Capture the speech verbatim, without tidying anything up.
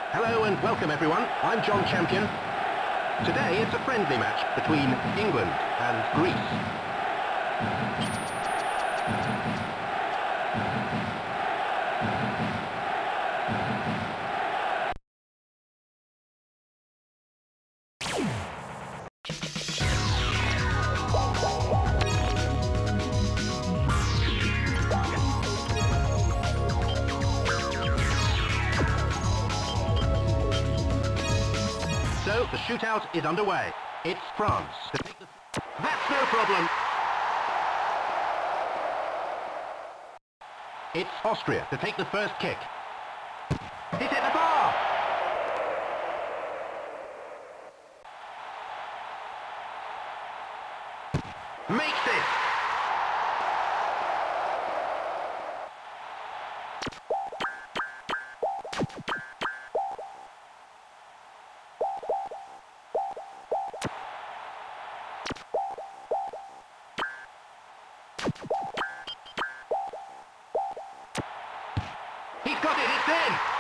Hello and welcome everyone, I'm John Champion. Today it's a friendly match between England and Greece. So the shootout is underway. It's France. That's no problem. It's Austria to take the first kick. He's hit the bar! Makes it! He's got it, it's in!